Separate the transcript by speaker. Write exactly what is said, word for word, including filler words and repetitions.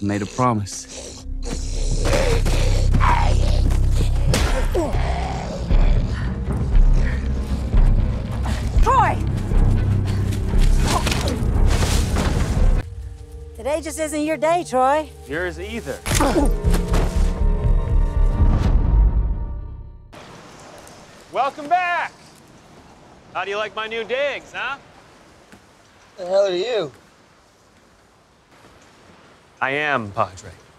Speaker 1: made a promise.
Speaker 2: Troy! Today just isn't your day, Troy.
Speaker 3: Yours either. Welcome back! How do you like my new digs, huh?
Speaker 4: The hell are you?
Speaker 3: I am, Padre.